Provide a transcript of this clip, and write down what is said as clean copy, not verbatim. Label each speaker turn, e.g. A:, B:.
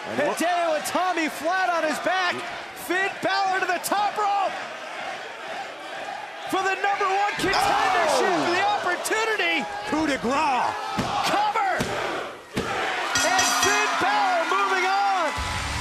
A: Hideo Itami flat on his back. Finn Balor to the top rope for the #1 contendership, the opportunity.
B: Coup de grace.